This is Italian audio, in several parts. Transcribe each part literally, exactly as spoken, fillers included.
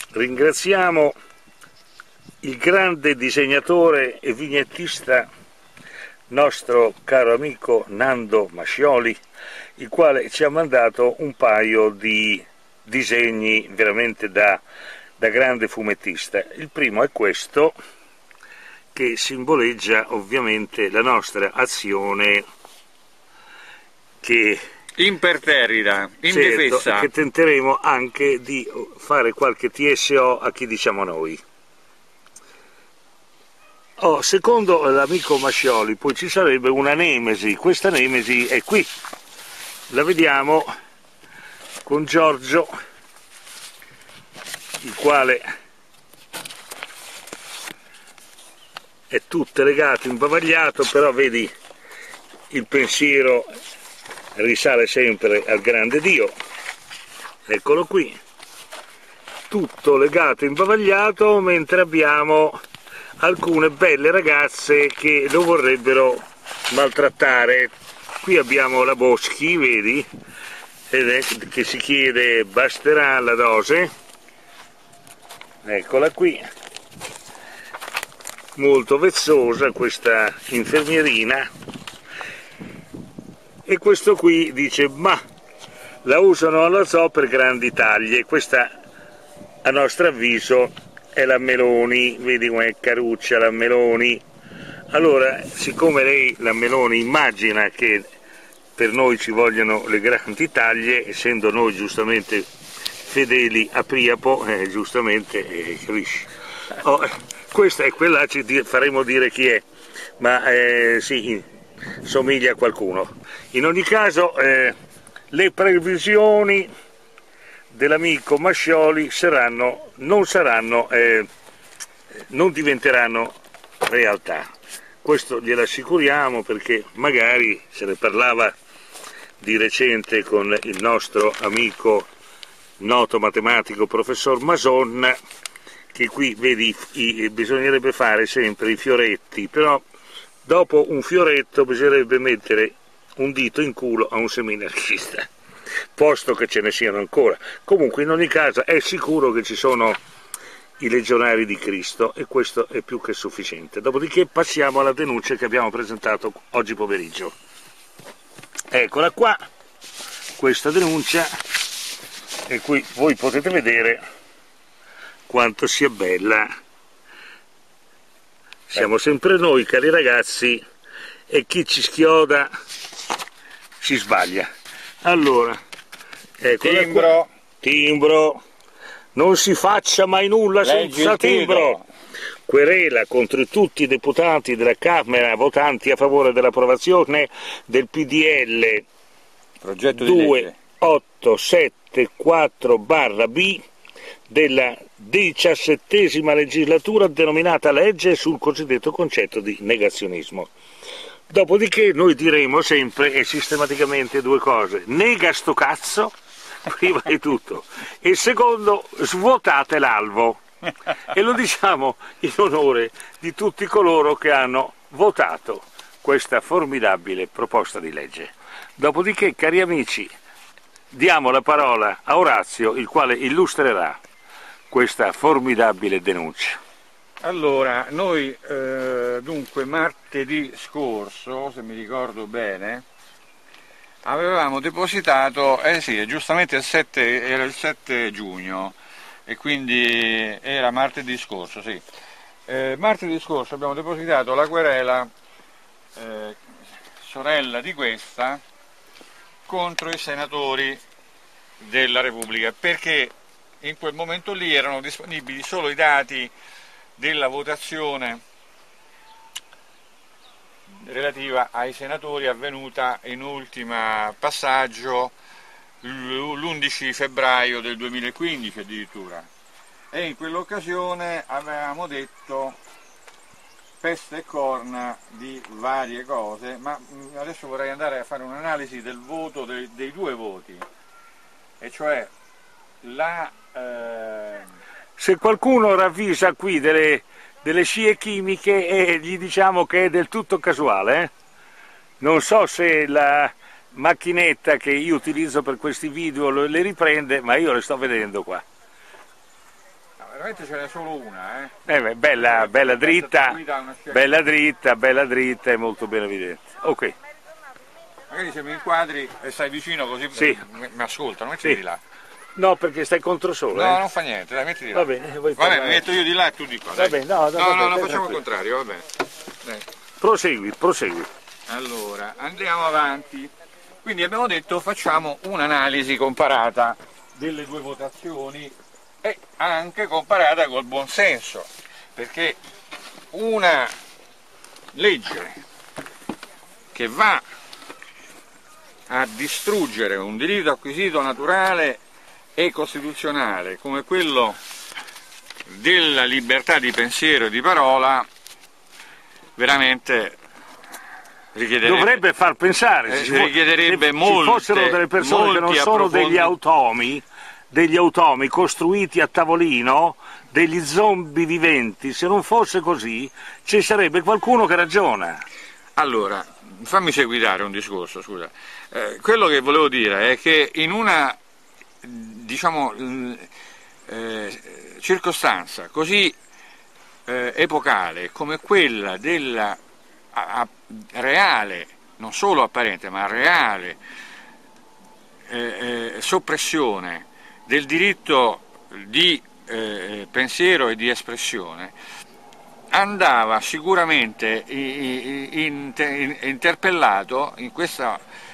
ringraziamo il grande disegnatore e vignettista nostro caro amico Nando Mascioli, il quale ci ha mandato un paio di disegni veramente da, da grande fumettista. Il primo è questo, che simboleggia ovviamente la nostra azione che imperterrita, indifesa, certo, che tenteremo anche di fare qualche T S O a chi diciamo noi. Oh, secondo l'amico Mascioli poi ci sarebbe una nemesi, questa nemesi è qui, la vediamo con Giorgio, il quale è tutto legato, imbavagliato, però vedi il pensiero risale sempre al grande Dio. Eccolo qui, tutto legato, imbavagliato, mentre abbiamo alcune belle ragazze che lo vorrebbero maltrattare. Qui abbiamo la Boschi, vedi, ed è, che si chiede basterà la dose, eccola qui, molto vezzosa questa infermierina. E questo qui dice ma la usano alla zoo per grandi taglie. Questa a nostro avviso è la Meloni, vedi com'è caruccia la Meloni. Allora, siccome lei, la Meloni, immagina che per noi ci vogliono le grandi taglie, essendo noi giustamente fedeli a Priapo, eh, giustamente, eh, capisci? Oh, questa è quella, ci faremo dire chi è, ma eh, sì, somiglia a qualcuno. In ogni caso eh, le previsioni dell'amico Mascioli saranno, non saranno, eh, non diventeranno realtà. Questo glielo assicuriamo, perché magari se ne parlava di recente con il nostro amico noto matematico professor Mason, che qui vedi i, bisognerebbe fare sempre i fioretti, però dopo un fioretto bisognerebbe mettere un dito in culo a un seminarchista, posto che ce ne siano ancora. Comunque in ogni caso è sicuro che ci sono i legionari di Cristo e questo è più che sufficiente. Dopodiché passiamo alla denuncia che abbiamo presentato oggi pomeriggio. Eccola qua, questa denuncia, e qui voi potete vedere quanto sia bella. Siamo sempre noi, cari ragazzi, e chi ci schioda si sbaglia. Allora, eccola timbro. Qua. Timbro, non si faccia mai nulla Leggi senza timbro. Querela contro tutti i deputati della Camera votanti a favore dell'approvazione del P D L progetto di legge duemilaottocentosettantaquattro B della diciassettesima legislatura, denominata legge sul cosiddetto concetto di negazionismo. Dopodiché noi diremo sempre e sistematicamente due cose: nega sto cazzo, prima di tutto, e secondo, svuotate l'alvo. E lo diciamo in onore di tutti coloro che hanno votato questa formidabile proposta di legge. Dopodiché, cari amici, diamo la parola a Orazio, il quale illustrerà questa formidabile denuncia. Allora, noi eh, dunque martedì scorso, se mi ricordo bene, avevamo depositato, eh sì, giustamente il sette, era il sette giugno, e quindi era martedì scorso, sì. Eh, martedì scorso abbiamo depositato la querela, eh, sorella di questa, contro i senatori della Repubblica, perché in quel momento lì erano disponibili solo i dati della votazione relativa ai senatori avvenuta in ultima passaggio l'undici febbraio del duemilaquindici addirittura, e in quell'occasione avevamo detto peste e corna di varie cose, ma adesso vorrei andare a fare un'analisi del voto dei, dei due voti, e cioè la eh... se qualcuno ravvisa qui delle, delle scie chimiche, e gli diciamo che è del tutto casuale, eh? Non so se la macchinetta che io utilizzo per questi video le riprende, ma io le sto vedendo qua. veramente ce n'è solo una, eh? Eh beh, bella, bella dritta, bella dritta, bella dritta e molto ben evidente. Ok. Magari se mi inquadri e stai vicino così sì. mi, mi ascoltano, mettiti sì. là. No, perché stai contro solo. No, eh? non fa niente, dai, mettiti là. Va bene, vuoi va bene, parlare? mi metto io di là e tu di qua. Va bene, no, no, no, vabbè, no, no, facciamo tranquillo. il contrario, va bene. Dai. Prosegui, prosegui. Allora, andiamo avanti. Quindi abbiamo detto facciamo un'analisi comparata delle due votazioni e anche comparata col buonsenso, perché una legge che va a distruggere un diritto acquisito naturale e costituzionale come quello della libertà di pensiero e di parola veramente richiederebbe, dovrebbe far pensare, eh, se, richiederebbe se molte, ci fossero delle persone che non sono degli automi, degli automi costruiti a tavolino, degli zombie viventi, se non fosse così ci sarebbe qualcuno che ragiona. Allora, fammi seguitare un discorso, scusa. Eh, quello che volevo dire è che in una, diciamo, eh, circostanza così eh, epocale come quella della a, a, reale, non solo apparente, ma reale eh, eh, soppressione del diritto di eh, pensiero e di espressione, andava sicuramente interpellato in questa,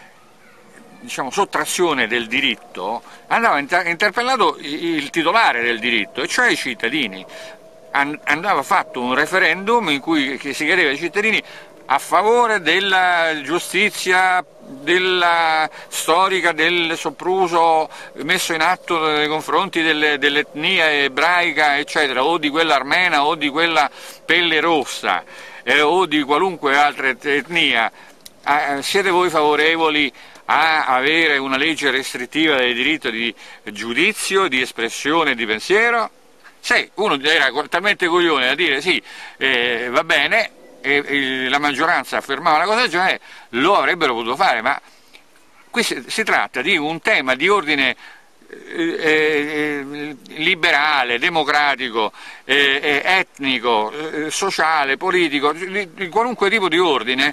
diciamo, sottrazione del diritto, andava interpellato il titolare del diritto, e cioè i cittadini. Andava fatto un referendum in cui si chiedeva ai cittadini a favore della giustizia della storica del sopruso messo in atto nei confronti delle, dell'etnia ebraica, eccetera, o di quella armena o di quella pelle rossa eh, o di qualunque altra etnia. Eh, siete voi favorevoli a avere una legge restrittiva del diritto di giudizio, di espressione e di pensiero? Se uno era talmente coglione da dire sì, eh, va bene, e, e la maggioranza affermava una cosa del genere, lo avrebbero potuto fare, ma qui si, si tratta di un tema di ordine eh, eh, liberale, democratico, eh, etnico, eh, sociale, politico, di, di qualunque tipo di ordine.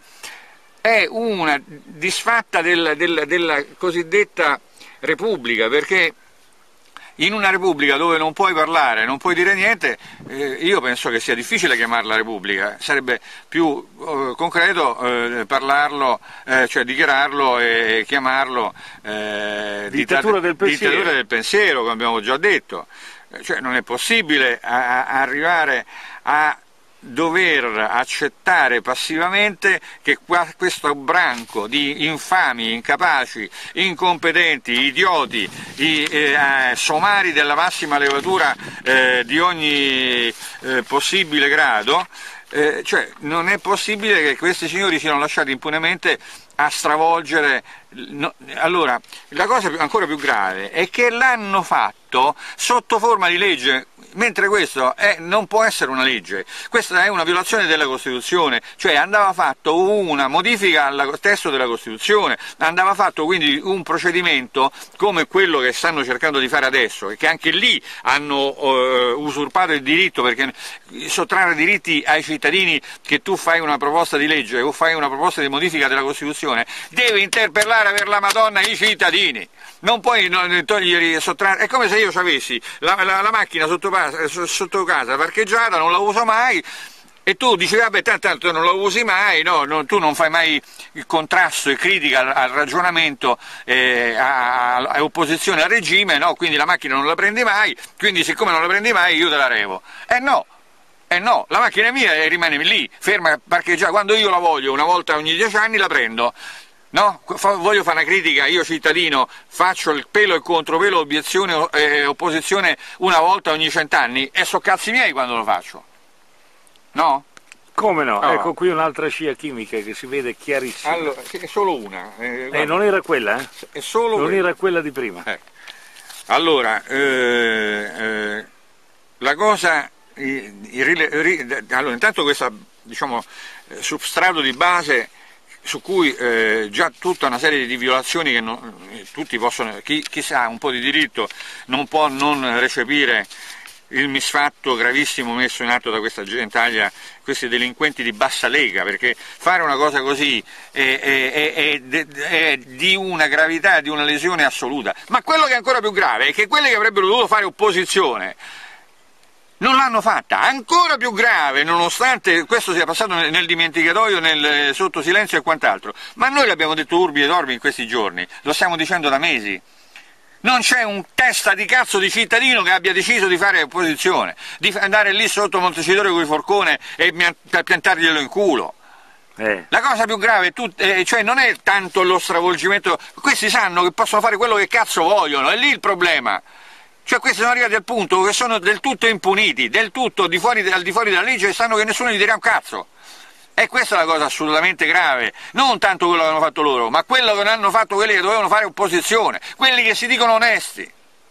È una disfatta del, del, della cosiddetta Repubblica, perché in una Repubblica dove non puoi parlare, non puoi dire niente, eh, io penso che sia difficile chiamarla Repubblica, sarebbe più eh, concreto eh, parlarlo, eh, cioè dichiararlo e chiamarlo eh, dittatura, del dittatura del pensiero, come abbiamo già detto. Cioè non è possibile a, a arrivare a dover accettare passivamente che qua, questo branco di infami, incapaci, incompetenti, idioti, i, eh, somari della massima levatura eh, di ogni eh, possibile grado, eh, cioè non è possibile che questi signori siano lasciati impunemente a stravolgere. No, allora, la cosa ancora più grave è che l'hanno fatto sotto forma di legge, mentre questo è, non può essere una legge, questa è una violazione della Costituzione, cioè andava fatto una modifica al testo della Costituzione, andava fatto quindi un procedimento come quello che stanno cercando di fare adesso, e che anche lì hanno eh, usurpato il diritto, perché sottrarre diritti ai cittadini che tu fai una proposta di legge o fai una proposta di modifica della Costituzione, deve interpellare per la Madonna i cittadini, non puoi togliere, sottrarre. È come se io avessi la, la, la macchina sotto, sotto casa parcheggiata, non la uso mai, e tu dici vabbè tanto, tanto non la usi mai, no, no, tu non fai mai il contrasto e critica al, al ragionamento, eh, a, a, a opposizione al regime, no, quindi la macchina non la prendi mai, quindi siccome non la prendi mai io te la revo. Eh no, eh no, la macchina è mia e rimane lì, ferma, parcheggiata, quando io la voglio, una volta ogni dieci anni la prendo. No, voglio fare una critica, io cittadino faccio il pelo e contropelo, obiezione e eh, opposizione una volta ogni cent'anni e so cazzi miei quando lo faccio, no? Come no? no. Ecco qui un'altra scia chimica che si vede chiarissima. Allora, è solo una. Eh, eh, non era quella, eh? È solo non quella. era quella di prima. Eh. Allora, eh, eh, la cosa, il, il, allora intanto questo, diciamo, substrato di base su cui eh, già tutta una serie di violazioni che non, tutti possono, chi, chi sa un po' di diritto non può non recepire il misfatto gravissimo messo in atto da questa gentaglia, questi delinquenti di bassa lega, perché fare una cosa così è, è, è, è, è di una gravità, di una lesione assoluta. Ma quello che è ancora più grave è che quelli che avrebbero dovuto fare opposizione non l'hanno fatta. Ancora più grave, nonostante questo sia passato nel, nel dimenticatoio, nel sotto silenzio e quant'altro, ma noi l'abbiamo detto urbi e orbi in questi giorni, lo stiamo dicendo da mesi. Non c'è un testa di cazzo di cittadino che abbia deciso di fare opposizione, di andare lì sotto Montecitorio con il forcone e per piantarglielo in culo. Eh. La cosa più grave è tut- eh, cioè non è tanto lo stravolgimento, questi sanno che possono fare quello che cazzo vogliono, è lì il problema. Cioè questi sono arrivati al punto che sono del tutto impuniti, del tutto di fuori, al di fuori della legge, e sanno che nessuno gli dirà un cazzo. E questa è la cosa assolutamente grave, non tanto quello che hanno fatto loro, ma quello che non hanno fatto quelli che dovevano fare opposizione, quelli che si dicono onesti.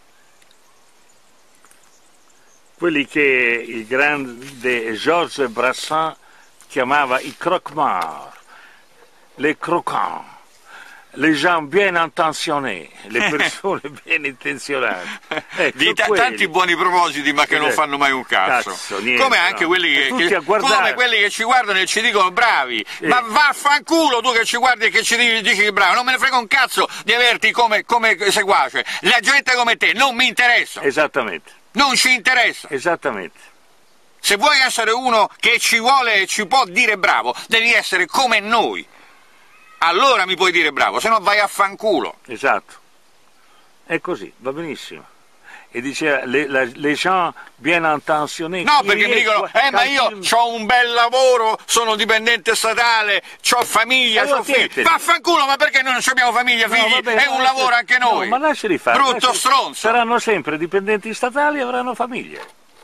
Quelli che il grande Georges Brassens chiamava i croque-morts, les croquants, les gens bien intentionnés, le persone ben intenzionate. Ecco, di ta tanti buoni propositi ma che non fanno mai un cazzo, cazzo niente, come anche no. quelli, che, che, come quelli che ci guardano e ci dicono bravi, eh. ma vaffanculo tu che ci guardi e che ci dici bravo, non me ne frega un cazzo di averti come, come seguace, la gente come te non mi interessa, esattamente, non ci interessa, esattamente. Se vuoi essere uno che ci vuole e ci può dire bravo, devi essere come noi. Allora mi puoi dire bravo, se no vai a fanculo. Esatto, è così, va benissimo. E diceva, le, la, les gens bien intentionnés... No, perché mi dicono, eh ma io ho un bel lavoro, sono dipendente statale, ho famiglia, ho figli. Vaffanculo, ma perché noi non abbiamo famiglia, figli? No, vabbè, è un lavoro anche noi. No, ma lasciali fare. Brutto lasciali, stronzo. Saranno sempre dipendenti statali e avranno famiglia.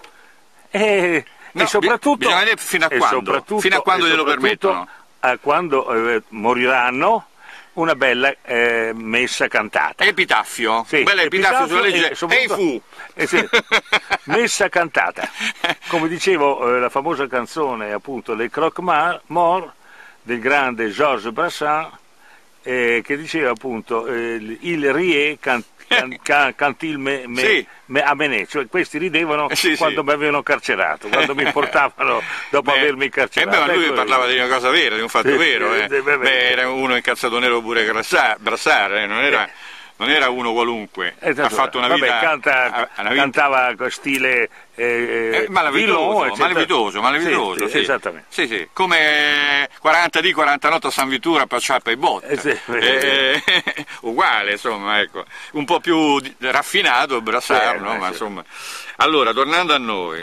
E, no, e soprattutto... Bisogna vedere fino a quando, fino a quando glielo permettono. A quando eh, moriranno, una bella eh, messa cantata. Epitaffio, sì, un bel epitaffio, epitaffio sulla legge, e fu! Eh sì, messa cantata. Come dicevo, eh, la famosa canzone, appunto, Les Croque-Morts, del grande Georges Brassens, eh, che diceva appunto, eh, il rie can, can, can, cantil me, me, sì. me, a menè, cioè questi ridevano sì, quando sì. mi avevano carcerato, quando mi portavano dopo beh, avermi carcerato. Eh beh, ma lui ecco, parlava di una cosa vera, di un fatto sì, vero, eh. beh, beh, beh, era uno incazzato nero pure Brassens, eh, non era... Eh. Non era uno qualunque, esatto, ha fatto una vabbè, vita... Canta, una vita... Cantava con stile... Eh, eh, malavitoso, villon, malavitoso, malavitoso, sì, sì, esattamente. Sì, sì, come quaranta dì, quaranta notti a San Vittura per Ciappa e Botta. Eh, sì, eh, eh, uguale, insomma, ecco. Un po' più raffinato Brassens, eh, no? Ma, sì. Insomma... Allora, tornando a noi,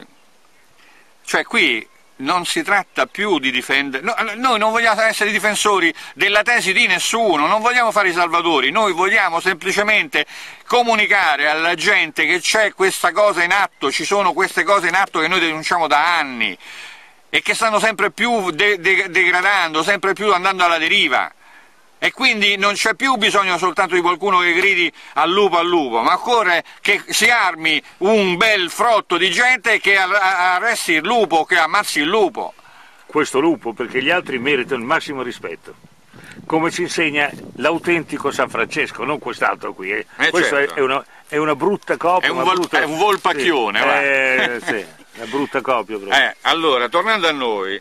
cioè qui... non si tratta più di difendere, no, noi non vogliamo essere difensori della tesi di nessuno, non vogliamo fare i salvatori, noi vogliamo semplicemente comunicare alla gente che c'è questa cosa in atto, ci sono queste cose in atto che noi denunciamo da anni e che stanno sempre più de de degradando, sempre più andando alla deriva. E quindi non c'è più bisogno soltanto di qualcuno che gridi al lupo al lupo, ma occorre che si armi un bel frotto di gente che arresti il lupo, che ammazzi il lupo. Questo lupo, perché gli altri meritano il massimo rispetto, come ci insegna l'autentico San Francesco, non quest'altro qui. Eh. Eh Questo certo. è, una, è una brutta copia. È un, vol brutta... è un volpacchione. Sì, eh, sì, una brutta copia. Eh, allora, tornando a noi,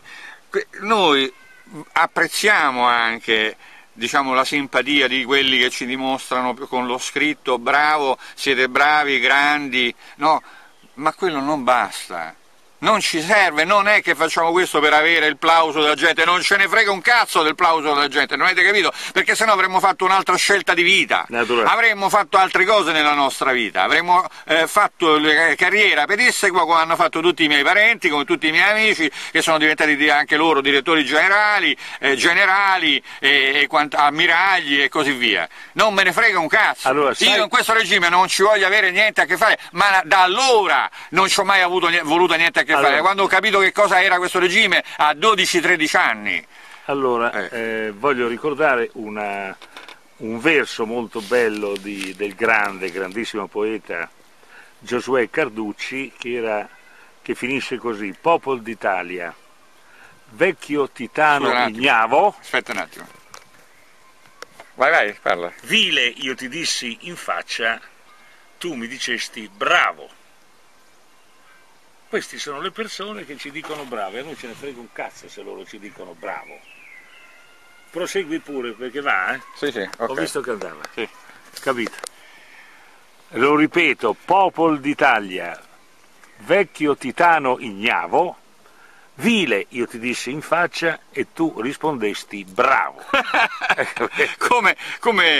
noi apprezziamo anche... diciamo la simpatia di quelli che ci dimostrano con lo scritto bravo, siete bravi, grandi, no, ma quello non basta, non ci serve, non è che facciamo questo per avere il plauso della gente, non ce ne frega un cazzo del plauso della gente, non avete capito? Perché sennò avremmo fatto un'altra scelta di vita, Naturale. avremmo fatto altre cose nella nostra vita, avremmo eh, fatto carriera pedissequa come hanno fatto tutti i miei parenti, come tutti i miei amici, che sono diventati anche loro direttori generali, eh, generali, e, e ammiragli e così via. Non me ne frega un cazzo, allora, sai... io in questo regime non ci voglio avere niente a che fare, ma da allora non ci ho mai avuto, voluto niente a che allora, fare, quando ho capito che cosa era questo regime a dodici tredici anni. Allora, eh. Eh, voglio ricordare una, un verso molto bello di, del grande, grandissimo poeta Giosuè Carducci, che, era, che finisce così: Popol d'Italia, vecchio titano ignavo. Aspetta un attimo. Vai, vai, parla. Vile io ti dissi in faccia, tu mi dicesti bravo. Queste sono le persone che ci dicono bravo, e a noi ce ne frega un cazzo se loro ci dicono bravo. Prosegui pure, perché va, eh? Sì, sì, ok. Ho visto che andava. Sì. Capito? Lo ripeto, Popol d'Italia, vecchio titano ignavo, vile, io ti dissi in faccia e tu rispondesti bravo. come come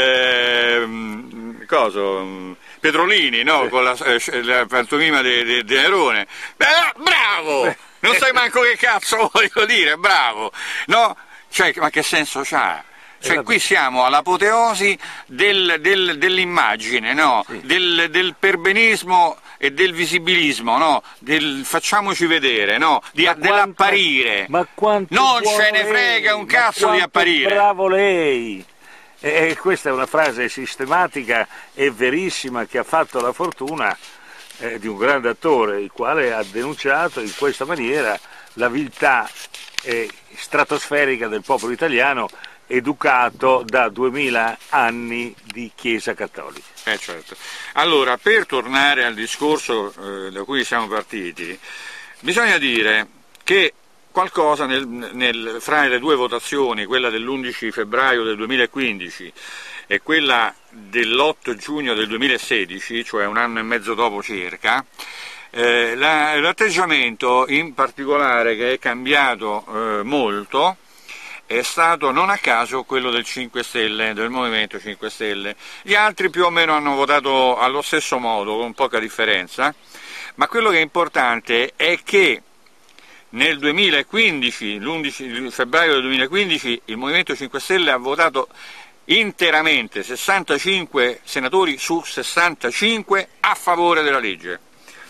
eh, coso, Petrolini, no? Con la, eh, la pantomima di de, de Nerone. Beh, bravo! Non sai manco che cazzo voglio dire, bravo! No? Cioè, ma che senso c'ha? Cioè, qui siamo all'apoteosi del, del, dell'immagine, no? Sì. del, del perbenismo e del visibilismo, no? Del facciamoci vedere, no? Di, dell'apparire. Ma quanto non ce ne frega un cazzo di apparire. Bravo lei! E questa è una frase sistematica e verissima che ha fatto la fortuna eh, di un grande attore, il quale ha denunciato in questa maniera la viltà eh, stratosferica del popolo italiano, educato da duemila anni di Chiesa Cattolica. Eh certo. Allora, per tornare al discorso eh, da cui siamo partiti, bisogna dire che qualcosa nel, nel, fra le due votazioni, quella dell'undici febbraio del duemilaquindici e quella dell'otto giugno del duemilasedici, cioè un anno e mezzo dopo circa, eh, la, l'atteggiamento in particolare che è cambiato eh, molto è stato non a caso quello del cinque Stelle, del Movimento cinque Stelle. Gli altri più o meno hanno votato allo stesso modo, con poca differenza, ma quello che è importante è che nel duemilaquindici, l'undici febbraio del duemilaquindici, il Movimento cinque Stelle ha votato interamente, sessantacinque senatori su sessantacinque, a favore della legge.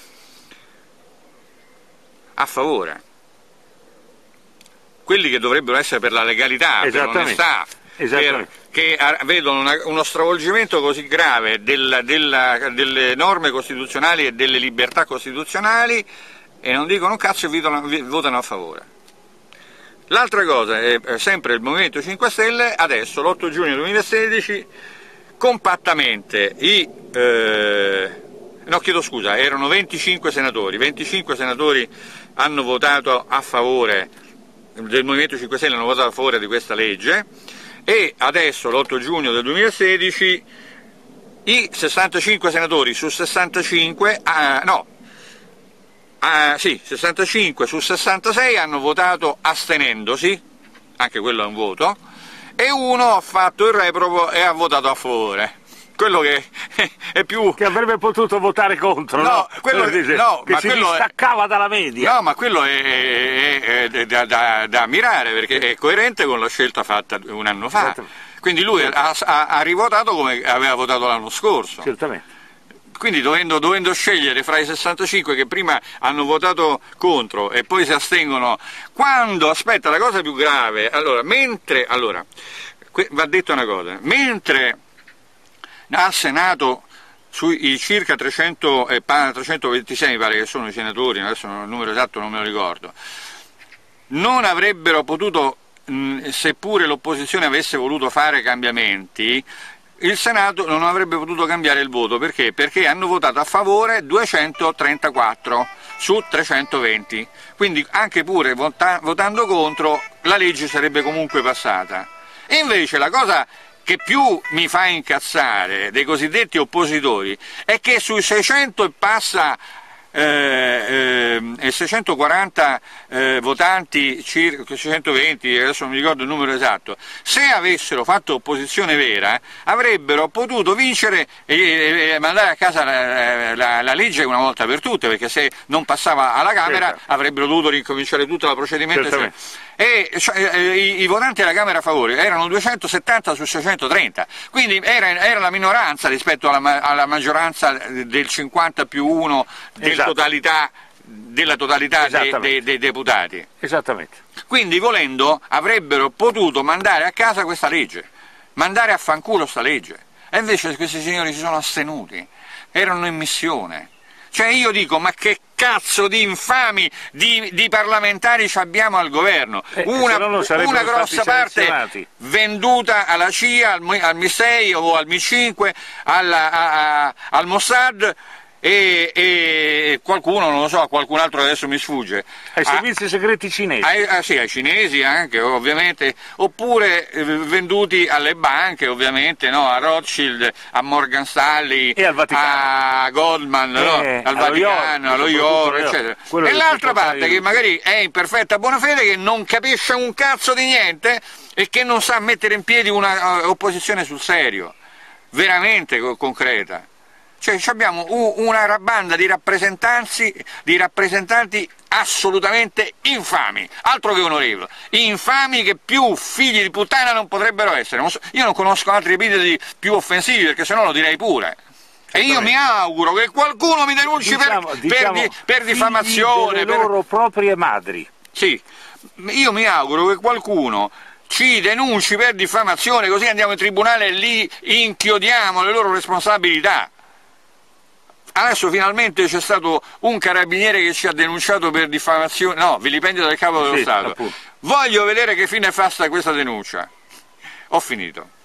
A favore. Quelli che dovrebbero essere per la legalità, per l'onestà, per, che vedono una, uno stravolgimento così grave della, della, delle norme costituzionali e delle libertà costituzionali e non dicono un cazzo e votano, votano a favore. L'altra cosa è sempre il Movimento cinque Stelle, adesso l'otto giugno duemilasedici, compattamente i... Eh, no, chiedo scusa, erano venticinque senatori, venticinque senatori hanno votato a favore del Movimento cinque Stelle, hanno votato a favore di questa legge, e adesso l'otto giugno del duemilasedici i sessantacinque senatori su sessantacinque, ah, no, ah, sì, sessantacinque su sessantasei hanno votato astenendosi, anche quello è un voto, e uno ha fatto il reprobo e ha votato a favore. Quello che è più... Che avrebbe potuto votare contro, no? No, quello che, dice, no, che ma si quello distaccava è, dalla media. No, ma quello è, è, è da, da, da ammirare, perché è coerente con la scelta fatta un anno fa. Quindi lui ha, ha, ha rivotato come aveva votato l'anno scorso. Certamente. Quindi dovendo, dovendo scegliere fra i sessantacinque che prima hanno votato contro e poi si astengono, quando, aspetta, la cosa più grave, allora, mentre, allora, va detto una cosa, mentre al Senato sui circa trecento, eh, trecentoventisei mi pare che sono i senatori, adesso il numero esatto non me lo ricordo, non avrebbero potuto, mh, seppure l'opposizione avesse voluto fare cambiamenti, il Senato non avrebbe potuto cambiare il voto. Perché? Perché hanno votato a favore duecentotrentaquattro su trecentoventi, quindi anche pure vota votando contro la legge sarebbe comunque passata. E invece la cosa che più mi fa incazzare dei cosiddetti oppositori è che sui seicento e passa eh, eh, seicentoquaranta eh, votanti, circa seicentoventi, adesso non mi ricordo il numero esatto, se avessero fatto opposizione vera avrebbero potuto vincere e, e mandare a casa la, la, la legge una volta per tutte, perché se non passava alla Camera certo. avrebbero dovuto ricominciare tutto il procedimento. Cioè, e cioè, i, i votanti della Camera a favore erano duecentosettanta su seicentotrenta, quindi era, era la minoranza rispetto alla, alla maggioranza del cinquanta più uno del esatto. totalità, della totalità dei, dei, dei deputati. Esattamente. Quindi volendo avrebbero potuto mandare a casa questa legge, mandare a fanculo sta legge, e invece questi signori si sono astenuti, erano in missione. Cioè io dico, ma che cazzo di infami di, di parlamentari ci abbiamo al governo? Eh, una, una grossa parte venduta alla C I A, al, al M I sei o al M I cinque, alla, a, a, al Mossad, e, e qualcuno, non lo so, qualcun altro adesso mi sfugge. Ai servizi ah, segreti cinesi? Ai, ah, sì, ai cinesi anche, ovviamente, oppure eh, venduti alle banche, ovviamente, no? A Rothschild, a Morgan Stanley, e al Vaticano, a Goldman, eh, no? Al Vaticano, allo Ioro, eccetera. E l'altra parte che magari è in perfetta buona fede, che non capisce un cazzo di niente e che non sa mettere in piedi una uh, opposizione sul serio, veramente co concreta. Cioè abbiamo una rabanda di rappresentanti, di rappresentanti assolutamente infami, altro che onorevoli, infami che più figli di puttana non potrebbero essere. Non so, io non conosco altri epiteti più offensivi, perché sennò lo direi pure. E io mi auguro che qualcuno mi denunci diciamo, per, diciamo, per, di, per diffamazione. Per le loro proprie madri. Sì, io mi auguro che qualcuno ci denunci per diffamazione, così andiamo in tribunale e lì inchiodiamo le loro responsabilità. Adesso finalmente c'è stato un carabiniere che ci ha denunciato per diffamazione, no, vilipendio del capo dello sì, Stato. Appunto. Voglio vedere che fine fa sta questa denuncia. Ho finito.